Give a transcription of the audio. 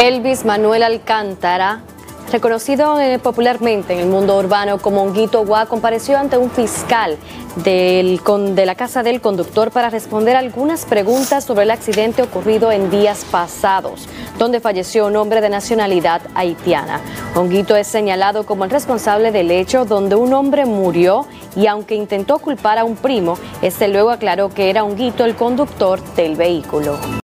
Elvis Manuel Alcántara, reconocido popularmente en el mundo urbano como Honguito Guá, compareció ante un fiscal de la casa del conductor para responder algunas preguntas sobre el accidente ocurrido en días pasados, donde falleció un hombre de nacionalidad haitiana. Honguito es señalado como el responsable del hecho donde un hombre murió y aunque intentó culpar a un primo, este luego aclaró que era Honguito el conductor del vehículo.